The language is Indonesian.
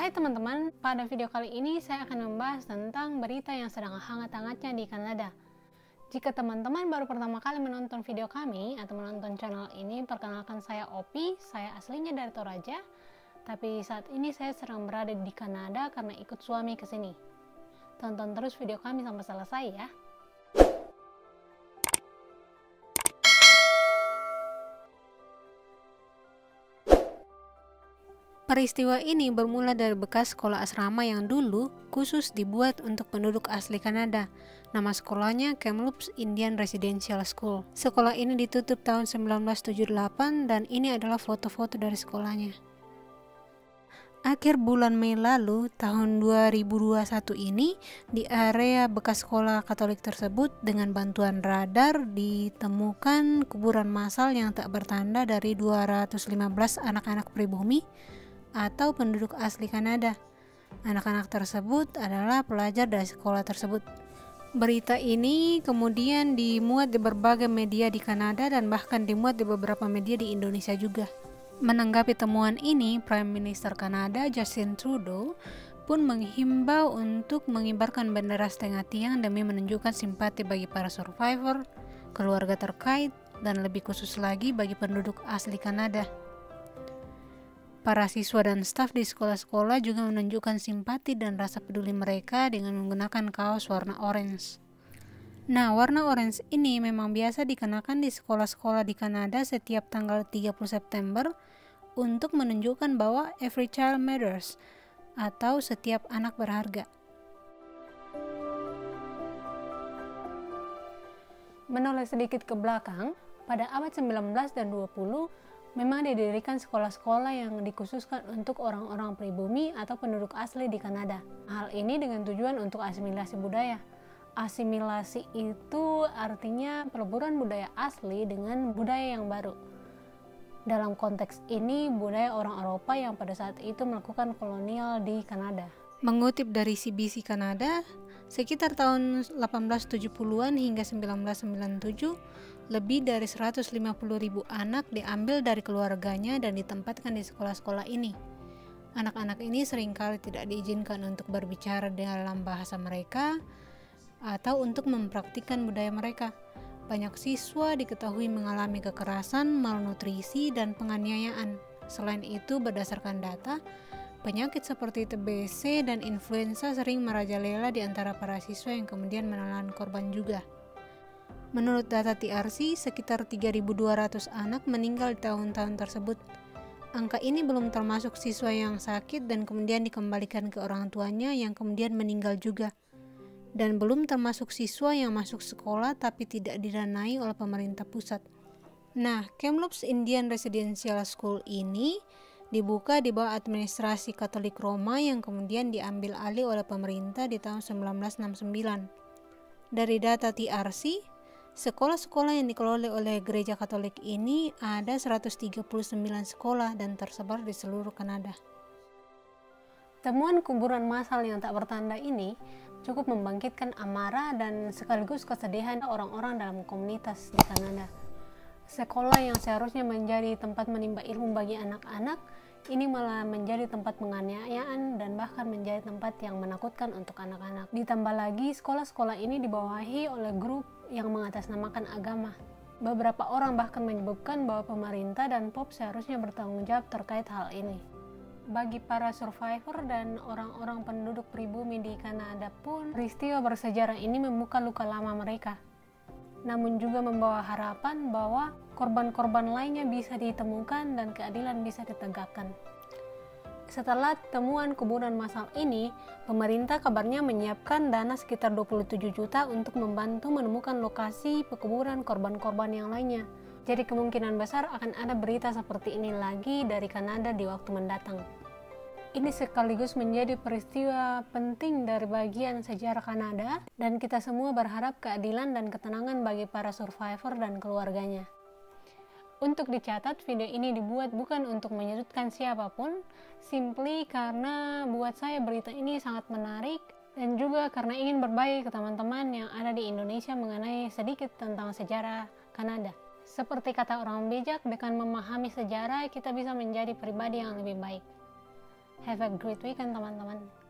Hai teman-teman, pada video kali ini saya akan membahas tentang berita yang sedang hangat-hangatnya di Kanada. Jika teman-teman baru pertama kali menonton video kami atau menonton channel ini, perkenalkan saya Opi, saya aslinya dari Toraja, tapi saat ini saya sedang berada di Kanada karena ikut suami ke sini. Tonton terus video kami sampai selesai ya. Peristiwa ini bermula dari bekas sekolah asrama yang dulu khusus dibuat untuk penduduk asli Kanada. Nama sekolahnya Kamloops Indian Residential School. Sekolah ini ditutup tahun 1978 dan ini adalah foto-foto dari sekolahnya. Akhir bulan Mei lalu, tahun 2021 ini, di area bekas sekolah Katolik tersebut dengan bantuan radar ditemukan kuburan massal yang tak bertanda dari 215 anak-anak pribumi atau penduduk asli Kanada. Anak-anak tersebut adalah pelajar dari sekolah tersebut. Berita ini kemudian dimuat di berbagai media di Kanada dan bahkan dimuat di beberapa media di Indonesia juga. Menanggapi temuan ini, Prime Minister Kanada Justin Trudeau pun menghimbau untuk mengibarkan bendera setengah tiang demi menunjukkan simpati bagi para survivor, keluarga terkait, dan lebih khusus lagi bagi penduduk asli Kanada. Para siswa dan staf di sekolah-sekolah juga menunjukkan simpati dan rasa peduli mereka dengan menggunakan kaos warna orange. Nah, warna orange ini memang biasa dikenakan di sekolah-sekolah di Kanada setiap tanggal 30 September untuk menunjukkan bahwa every child matters atau setiap anak berharga. Menoleh sedikit ke belakang, pada abad 19 dan 20 memang didirikan sekolah-sekolah yang dikhususkan untuk orang-orang pribumi atau penduduk asli di Kanada. Hal ini dengan tujuan untuk asimilasi budaya. Asimilasi itu artinya peleburan budaya asli dengan budaya yang baru. Dalam konteks ini, budaya orang Eropa yang pada saat itu melakukan kolonial di Kanada. Mengutip dari CBC Kanada, sekitar tahun 1870-an hingga 1997, lebih dari 150.000 anak diambil dari keluarganya dan ditempatkan di sekolah-sekolah ini. Anak-anak ini seringkali tidak diizinkan untuk berbicara dalam bahasa mereka atau untuk mempraktikkan budaya mereka. Banyak siswa diketahui mengalami kekerasan, malnutrisi, dan penganiayaan. Selain itu, berdasarkan data, penyakit seperti TBC dan influenza sering merajalela di antara para siswa yang kemudian menelan korban juga. Menurut data TRC, sekitar 3.200 anak meninggal di tahun-tahun tersebut. Angka ini belum termasuk siswa yang sakit dan kemudian dikembalikan ke orang tuanya yang kemudian meninggal juga. Dan belum termasuk siswa yang masuk sekolah tapi tidak didanai oleh pemerintah pusat. Nah, Kamloops Indian Residential School ini dibuka di bawah administrasi Katolik Roma yang kemudian diambil alih oleh pemerintah di tahun 1969. Dari data TRC, sekolah-sekolah yang dikelola oleh Gereja Katolik ini ada 139 sekolah dan tersebar di seluruh Kanada. Temuan kuburan massal yang tak bertanda ini cukup membangkitkan amarah dan sekaligus kesedihan orang-orang dalam komunitas di Kanada. Sekolah yang seharusnya menjadi tempat menimba ilmu bagi anak-anak, ini malah menjadi tempat penganiayaan dan bahkan menjadi tempat yang menakutkan untuk anak-anak. Ditambah lagi, sekolah-sekolah ini dibawahi oleh grup yang mengatasnamakan agama. Beberapa orang bahkan menyebutkan bahwa pemerintah dan POP seharusnya bertanggung jawab terkait hal ini. Bagi para survivor dan orang-orang penduduk pribumi di Kanada pun, peristiwa bersejarah ini membuka luka lama mereka. Namun juga membawa harapan bahwa korban-korban lainnya bisa ditemukan dan keadilan bisa ditegakkan. Setelah temuan kuburan massal ini, pemerintah kabarnya menyiapkan dana sekitar 27 juta untuk membantu menemukan lokasi pekuburan korban-korban yang lainnya. Jadi kemungkinan besar akan ada berita seperti ini lagi dari Kanada di waktu mendatang. Ini sekaligus menjadi peristiwa penting dari bagian sejarah Kanada dan kita semua berharap keadilan dan ketenangan bagi para survivor dan keluarganya. Untuk dicatat, video ini dibuat bukan untuk menyudutkan siapapun, simply karena buat saya berita ini sangat menarik dan juga karena ingin berbagi ke teman-teman yang ada di Indonesia mengenai sedikit tentang sejarah Kanada. Seperti kata orang bijak, dengan memahami sejarah kita bisa menjadi pribadi yang lebih baik. Have a great weekend teman-teman.